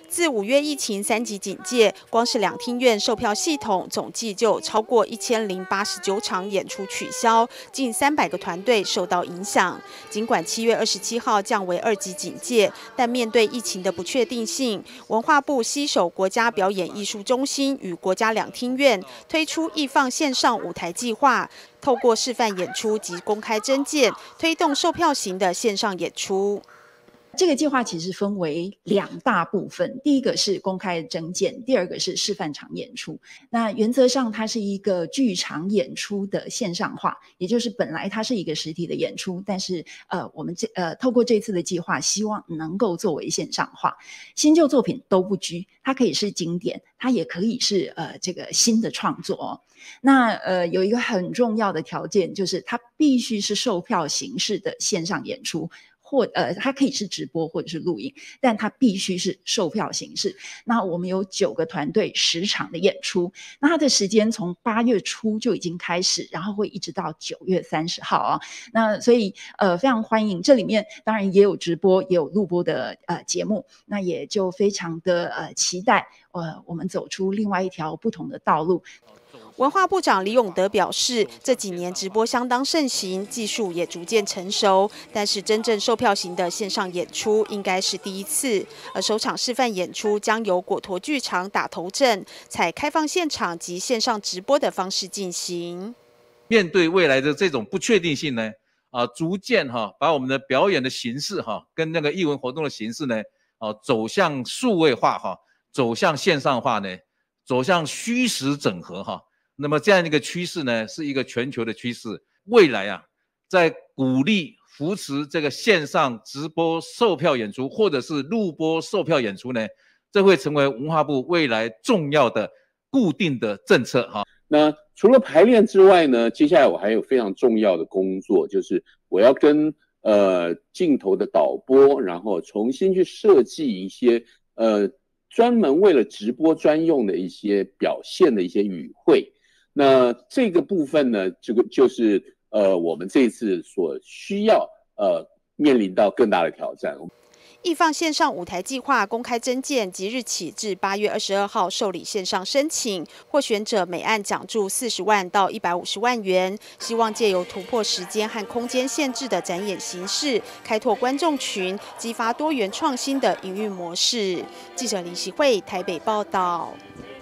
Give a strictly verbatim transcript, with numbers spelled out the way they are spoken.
自五月疫情三级警戒，光是两厅院售票系统总计就有超过一千零八十九场演出取消，近三百个团队受到影响。尽管七月二十七号降为二级警戒，但面对疫情的不确定性，文化部携手国家表演艺术中心与国家两厅院推出艺放线上舞台计划，透过示范演出及公开征件，推动售票型的线上演出。 这个计划其实分为两大部分，第一个是公开征件，第二个是示范场演出。那原则上它是一个剧场演出的线上化，也就是本来它是一个实体的演出，但是呃，我们这呃透过这次的计划，希望能够作为线上化，新旧作品都不拘，它可以是经典，它也可以是呃这个新的创作哦。那呃有一个很重要的条件，就是它必须是售票形式的线上演出。或呃，它可以是直播或者是录影，但它必须是售票形式。那我们有九个团队十场的演出，那它的时间从八月初就已经开始，然后会一直到九月三十号啊。那所以呃非常欢迎，这里面当然也有直播也有录播的呃节目，那也就非常的呃期待呃我们走出另外一条不同的道路。 文化部长李永德表示，这几年直播相当盛行，技术也逐渐成熟，但是真正售票型的线上演出应该是第一次。而首场示范演出将由果陀剧场打头阵，采开放现场及线上直播的方式进行。 面对未来的这种不确定性呢，啊，逐渐哈、啊、把我们的表演的形式哈、啊、跟那个艺文活动的形式呢，啊走向数位化哈、啊，走向线上化呢，走向虚实整合哈。那么这样一个趋势呢，是一个全球的趋势。未来啊，在鼓励扶持这个线上直播售票演出，或者是录播售票演出呢，这会成为文化部未来重要的固定的政策哈。 那除了排练之外呢，接下来我还有非常重要的工作，就是我要跟呃镜头的导播，然后重新去设计一些呃专门为了直播专用的一些表现的一些语汇。那这个部分呢，这个就是呃我们这一次所需要呃面临到更大的挑战。 艺放线上舞台计划公开征件即日起至八月二十二号受理线上申请，获选者每案奖助四十万到一百五十万元。希望借由突破时间和空间限制的展演形式，开拓观众群，激发多元创新的营运模式。记者林习慧台北报道。